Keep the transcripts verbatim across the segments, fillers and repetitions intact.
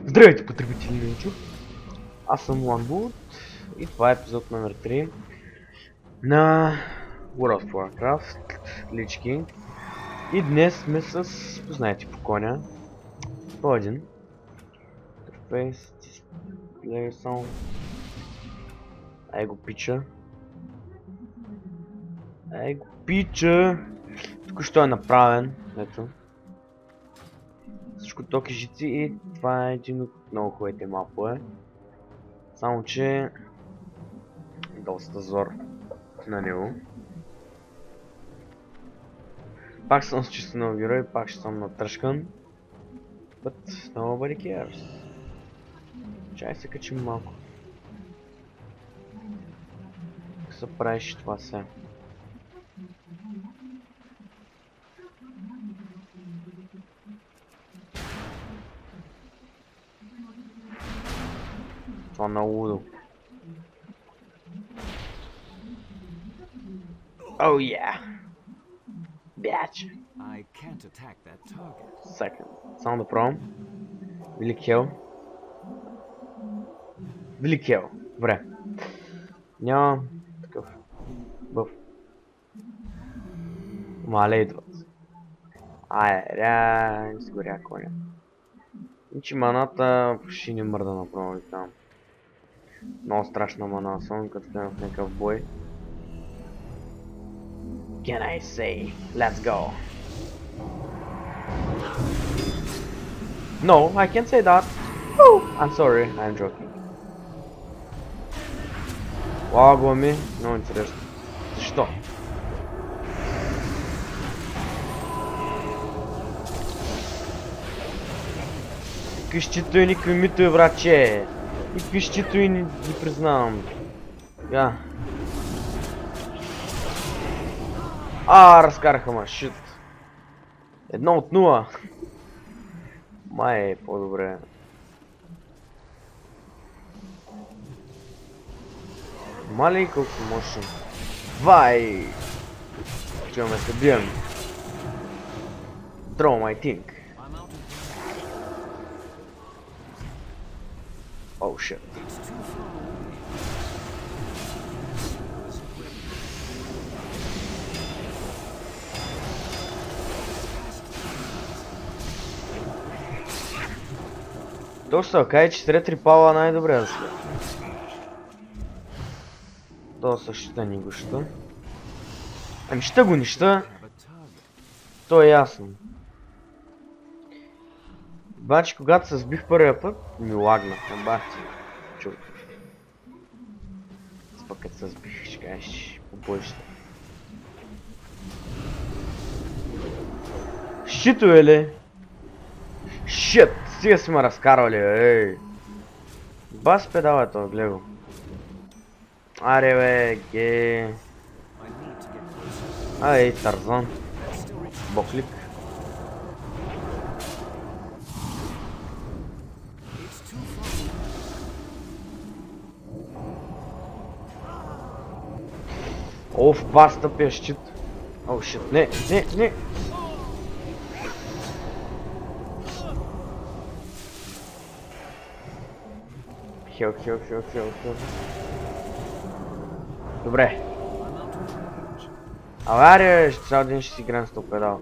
Здравейте, потребители на YouTube! Аз съм OneWood и това е епизод номер три на World of Warcraft Lich King. И днес сме с, познайте по коня, по-един. Interface, Display Sound. Ай го пича. Ай го пича! Тук що е направен, ето. Всичко токи жици и това е един от много хубавите мапове. Само че доста зор на него. Пак съм с чисто нов герой, пак ще съм натръшкан. But nobody cares. Чай се качим малко. Как се правиш това сега? Това много лудо. Oh yeah! Bitch! I can't attack that target. Second. Само да пробвам. Велик хел. Велик хел. Добре. Няма такъв бъв. Мале идват. Ай, ря, изгоря коня. И че маната ще ни мърда направо и там. Много страшна мана съм, като гледам в някакъв бой. Can I say, let's go? No, I can't say that. Oh, I'm sorry, I'm joking. Лагва ми, много интересно. Защо? Къщито и никой мито е, враче. И къщито и не ги признавам. Я. А, разкараха ма, шит. Едно от нула. Май е по-добре. Мали колко мощен. Вай! Чуваме се бием. Throw my think. Oh shit. То ще се окаже, че сред рипала най-добре да след. То същата ни го ща. Ами ща го нища. То е ясно. Обаче когато се сбих първия път, ми лагна. Бахти. Чуй. Аз пък като се сбих, ще кажеш по бойща. Щито е ли? Шит! Стига си ме разкарвали, ей! Бас педал е това, гледай го. Аре бе, ге... Ай, Тарзан. Боклик. Оф, бас тъпия щит. О, шит, не, не, не! Хел, хел, хел, хел, хел. Добре. Авария, цял ден ще си играем с този педал.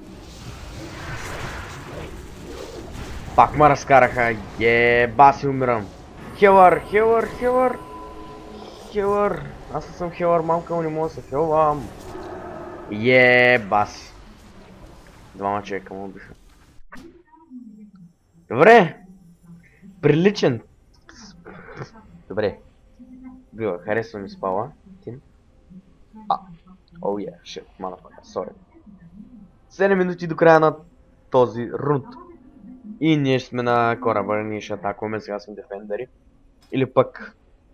Пак ме разкараха. Еба си умирам. Хелър, хелър, хелър. Хелър. Аз съм хелър, мамка, но не мога да се хелвам. Еба си. Двама човека му убиха. Добре. Приличен. Добре. Била, харесва ми спала. Тим. А. Оу е, шит, motherfucker, sorry. седем минути до края на този рунд. И ние сме на кораба, ние ще атакуваме, сега сме дефендери. Или пък...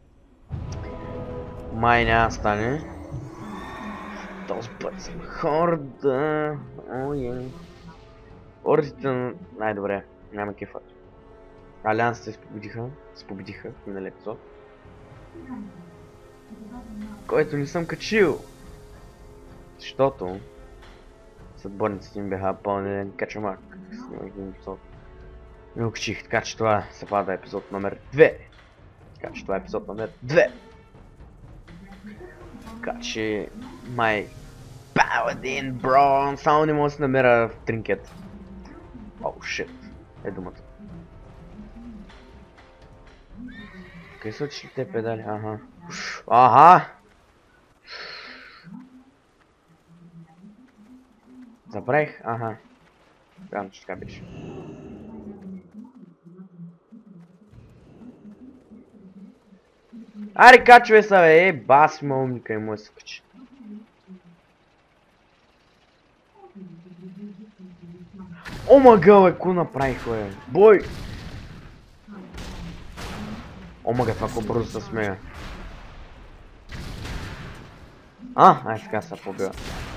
Май няма стане. Този път съм хорда. Оу е. Ордите най-добре, няма кефът. Алиансите се победиха, се победиха в миналия епизод. Който не съм качил. Защото съотборниците им бяха пълнен качамак. Снимах един епизод. Не учих, така че това се пада епизод номер две. Така че това е епизод номер две. Така че... Май... Паладин, бро! Само не мога да се намеря в тринкет. Оу, шит. Е думата. Къде са отишли те педали? Ага. Ага! Забравих? Ага. Вярно, че така беше. Аре, качвай са, бе! Е, бас, ма умника и му е се качи. О, мага, бе, ко направих, бе? Бой! О, мага, това ко бързо се смея. А, ай така се побива.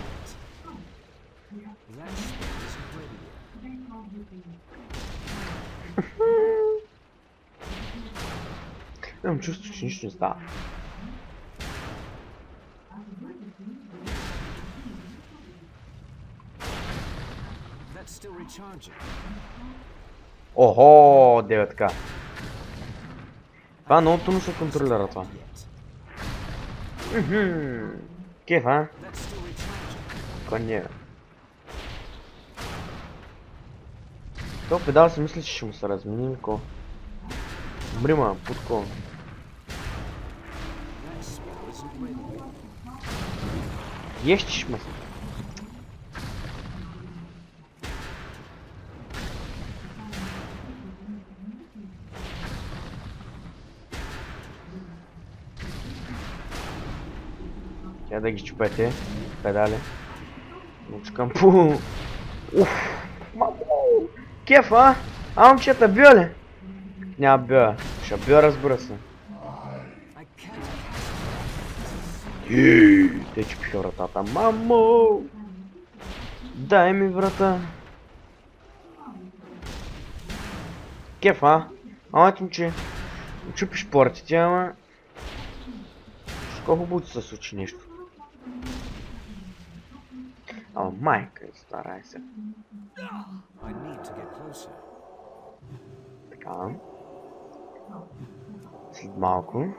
Имам чувство, че нищо не става. Охо, деветка. Това много трудно се контролира това. Мхм. Кеф, а? Коня. Това педал си мисли, че ще му се размени, ко. Брима, путко. Ещиш ме. Я да ги чупете, педали. Мучкам пу. Уф, мамо. Кеф, а? А момчета, бива ли? Няма бива. Ще бива, разбира се. Ииii, те чупиха вратата. Мамо! Дай ми врата. Кеф, а? Ама момче. Чупиш портите, ама... Колко буде се случи нещо? Ама майка, старай се. Така. След малко.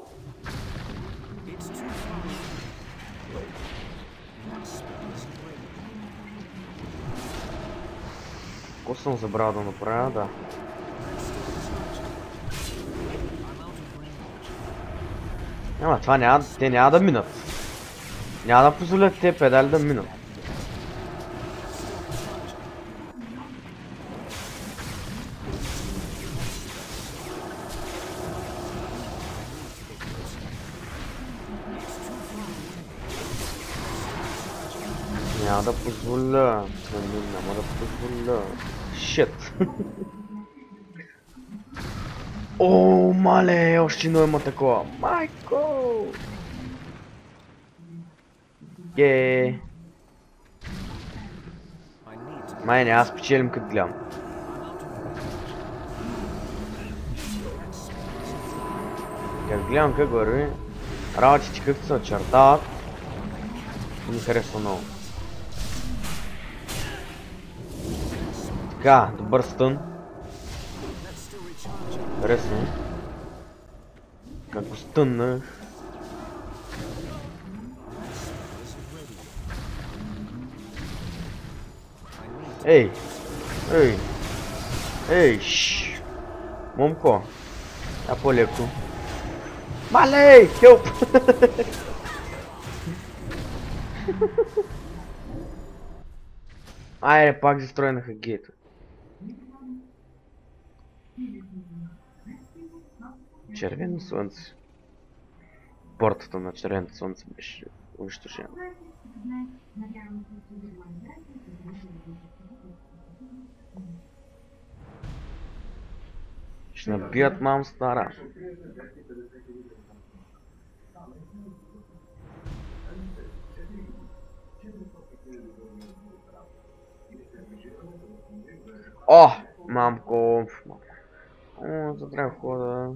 Какво съм забрал да направя? Да. Ама това няма, те няма да минат. Няма да позволят те педали да минат. Няма да позволя. Няма да позволя. Шит. О, мале, още едно има такова. Майко! Е. Май не, аз печелим като гледам. Като гледам как върви, работите както се очертават, ми харесва много. Така, добър стън. Харесва. Как го стъннах. Ей! Ей! Ей! Шшш! Момко! А по-леко. Малей! Хелп! Айде, пак застроенаха гейта. Червено слънце. Портата на червеното слънце беше унищожена. Ще набият мам стара. О! Мамко! О, за трябва хода.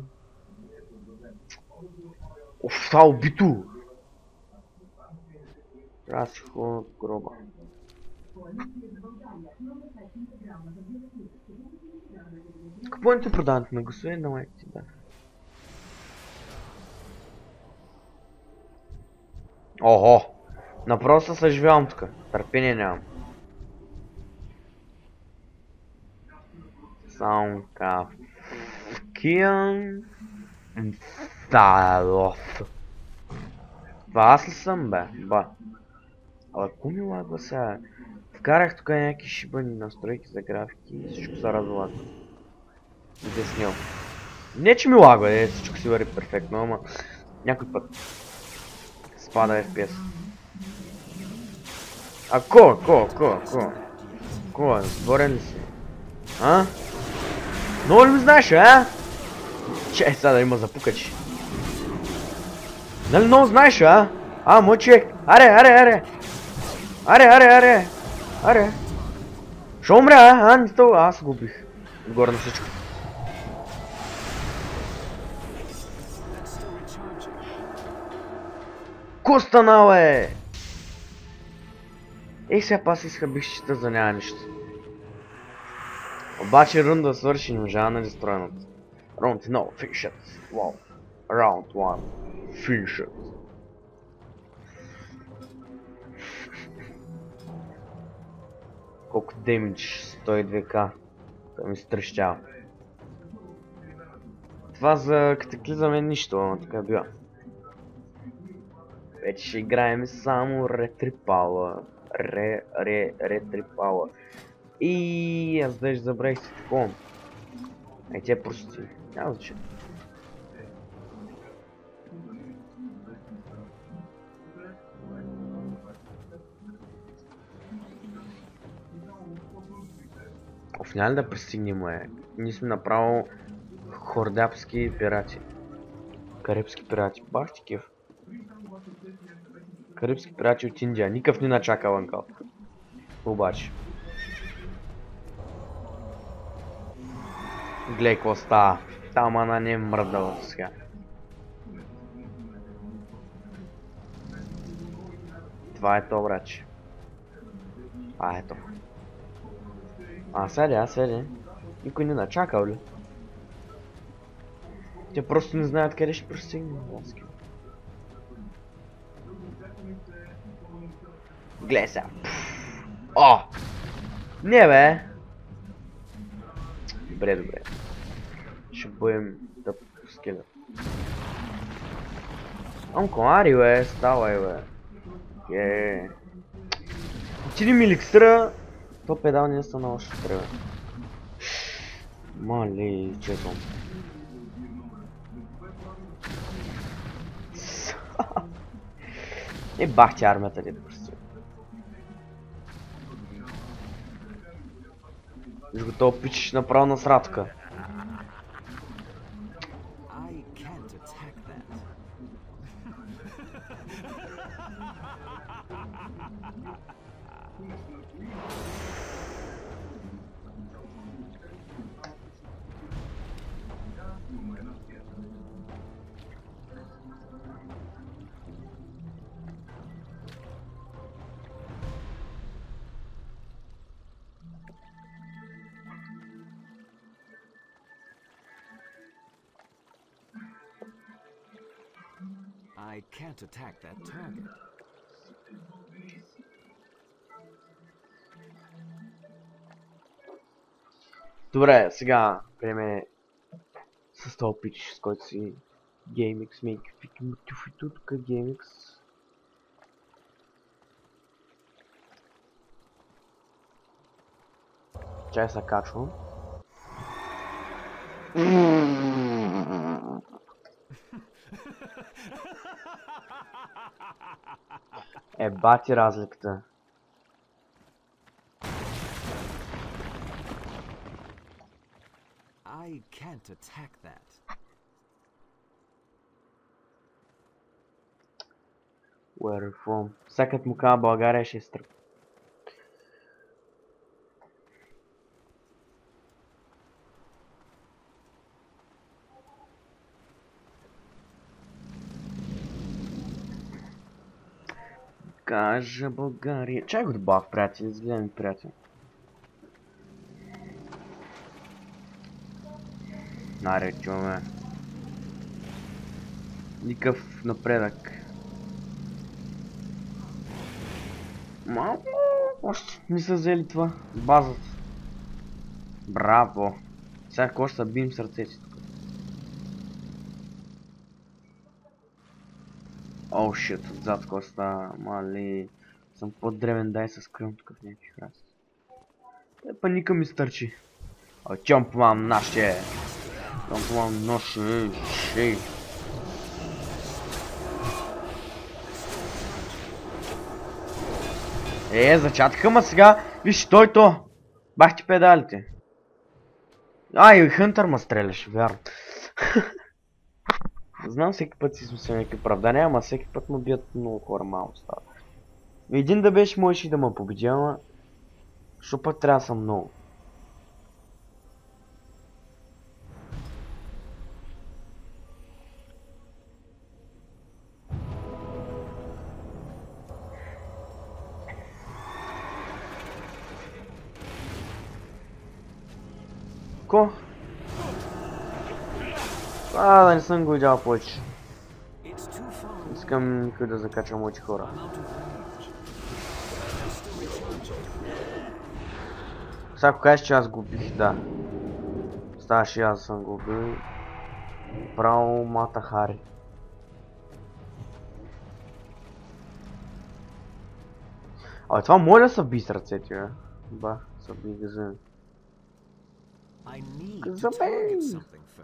Оф, това убито! Трябва да си хода в гроба. Какво не ти продаването на гласове? Давай ти да. Ого! Направо се съживявам тук. Търпение нямам. Само кавкиям. Талов. Това аз ли съм, бе? Ба. Абе, ко ми лагва сега? Вкарах тук някакви шибани настройки за графики и всичко се разлага. Деснил. Не че ми лагва, е, всичко си върви перфектно, ама някой път спада еф пи ес. А ко, ко, ко, ко? Ко, сборен ли си? А? Много ли ми знаеш, а? Чай сега да има запукачи. Нали много знаеш, а? А, мой човек. Аре, аре, аре. Аре, аре, аре. Аре. Шо умря, а? А, не става. Аз го убих. Отгоре на всичко. Ко стана, бе? Ей, сега пас изхъбих щита за няма нищо. Обаче рунда свърши, не можа на дестроеното. Раунд едно, финишът. Вау. Раунд едно, финишът. Колко демидж? сто и две ка. Това ми стрещава. Това за катаклизъм е нищо, ама така бива. Вече ще играем само ретрипала. Ре, ре, ретрипала. И аз даже забравих си такова. Ай, тя просто няма значение. Оф, няма ли да пристигнем, е? Ние сме направо хордапски пирати. Карибски пирати. Бах ти кеф. Карибски пирати от Индия. Никакъв не начакал анкал. Обаче. Глей какво става. Там она не е мръднала сега. Това е то, браче. А, ето. А, седи, а, седи. Никой не начакал ли? Те просто не знаят къде ще пристигнем. Гледай сега. О! Не, бе! Добре, добре. Ще бъдем да скелет. Ам комари, бе, ставай, бе. Е. Отиди ми еликсира, то педал не са много ще трябва. Мали, чесвам. Е, бах ти армията ли да прости. Виж го това пичиш направо на сратка. I can't attack that target. Добре, сега приеме с този пич, с който си GameX, make фики мутюфи тук, GameX. Чай се качвам. Е, бати разликата. I can't attack that. Where from? Всякът му казва България ще изтръп. кажа България. Чай го добавя, приятели, за гледаме, приятели. Наред имаме. Никакъв напредък. Малко още не са взели това. Базата. Браво. Сега още са бим сърцете тук. О, шит, отзад коста. Мали. Съм по-древен, дай се скрим тук в някакви храсти. Те паника ми стърчи. О, тьомпвам наше. Тьомпвам наше. Шей. Е, зачатка, ма сега. Виж, той то. Бах ти педалите. А, и Хънтър ма стреляш, вярно. Знам, всеки път си смисля някакви оправдания, ама всеки път му бият много хора, малко става. Един да беше, можеш и да ме победи, ама... Що пък трябва да съм много. Ко? А, да не съм го видял повече. Искам никой да закача моите хора. Сега ако кажеш, че аз губих, да. Ставаше аз съм губил. Право Мата Хари. Абе, това може да са би с ръцете, бе? Ба, са би газен. За мен!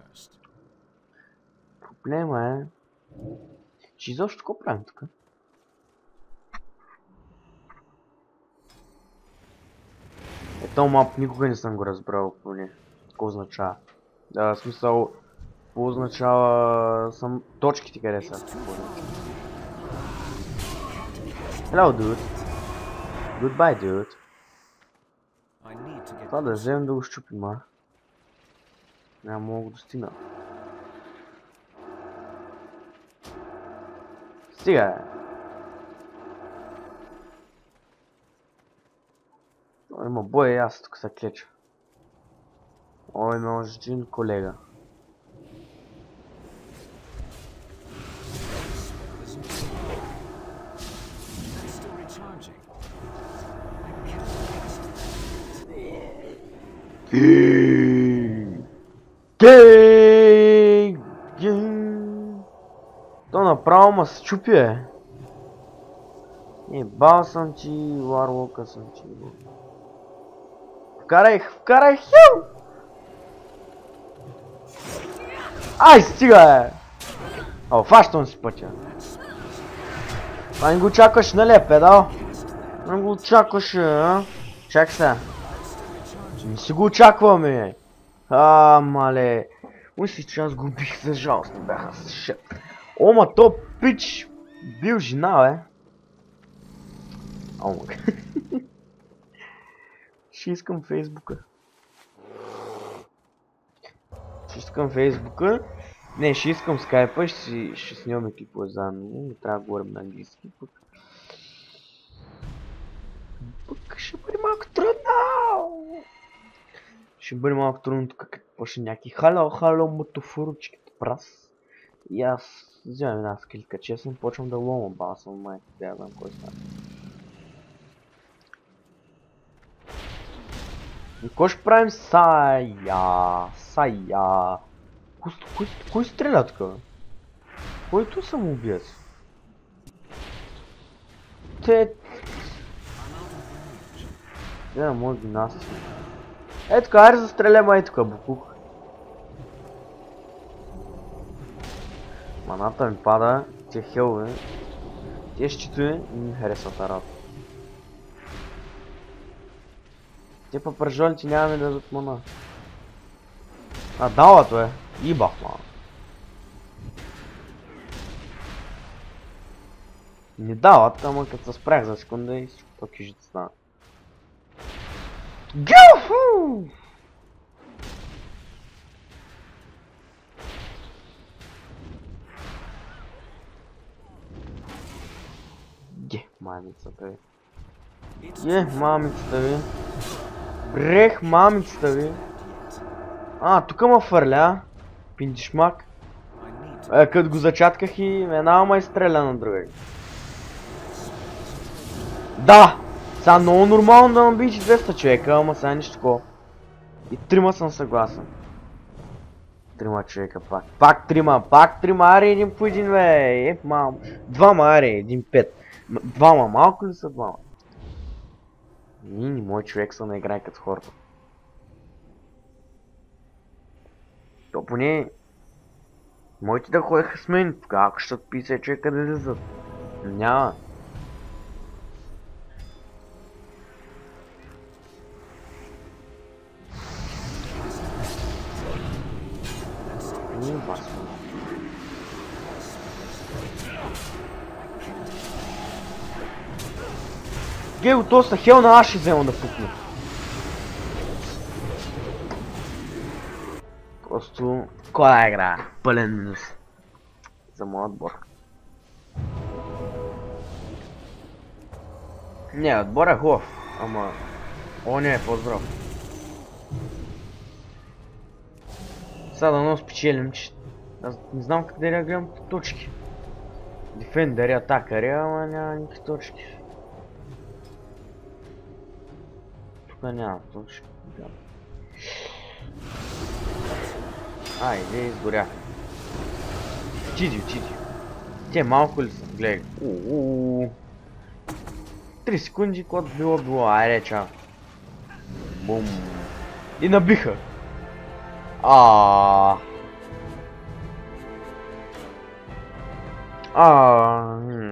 Проблема е... Че изобщо какво правим тук? Ето мап никога не съм го разбрал поне. Какво означава? Да, в смисъл... Какво означава... Съм... Точките къде са? Hello, dude. Goodbye, dude. Това да вземем да го щупим, а? Няма мога да стигна. Стига! О, има бой и аз тук се клеча. О, има още един колега. Гей! То направо ма се чупи, е. Ебал съм ти, Варлока съм ти. Вкарай, вкарай, хил! Ай, стига, е! О, фащам си пътя. Това не го чакаш, нали, педал? Не го чакаш, а? Чак сега. Не си го очакваме. А, мале. Мисли, че аз губих, за жалост, не бяха с шет. Ома, то пич бил жена, бе. Ома. Ще искам Фейсбука. Ще искам Фейсбука. Не, ще искам Скайпа, ще, ще снимаме клипове заедно. Не трябва да говорим на английски. Пък, пък ще бъде малко трудно. Ще бъде малко трудно тук, като почне някакви хало, хало, мотофурочките прас. И аз вземам една скилка, честно, почвам да лома баса, май, да знам кой стане. И какво ще правим сая? Сая? Кой, кой, кой стреля тук? Който съм убиец? Те... Не, може ги нас. Е така, аре застреляме ай тук, букук. Маната ми пада, тия хелове. Тия щитове не ми харесват работа. Те па пържолите няма ми да дадат мана. А, далато е. Ибах, мана. Не дават, ама като се спрях за секунда и всичко пък и стана. Гюху! Ге, Мамицата ви. Е, мамицата ви. Брех, мамицата ви. А, тук ма фърля. Пиндишмак. Е, като го зачатках и една ама изстреля на друга. Да! Сега много нормално да набиш двеста човека, ама сега нищо такова. И трима съм съгласен. Трима човека пак. Пак трима, пак трима, аре един по един бе. Е, мам. Двама, аре, един пет. Двама, малко ли са двама? Нини, мой човек са не играе като хората. То поне... Моите да ходеха с мен, тогава ако ще писа човека да излизат. Няма. Не басва. Гего, то са хел на аз ще взема да пукна. Просто... Коя игра? Пълен минус. За моят отбор. Не, отбор е хубав. Ама... О, не е по-здрав. Сега да но спечелим, че... Аз не знам къде да гледам точки. Дефендери, атакари, ама няма никакви точки. Тук няма точки. Айде, изгоря. Отиди, отиди. Те малко ли са? Гледай. Ууу. Три секунди, когато било било. Айде, чао. Бум. И набиха. Аааа. Аааа.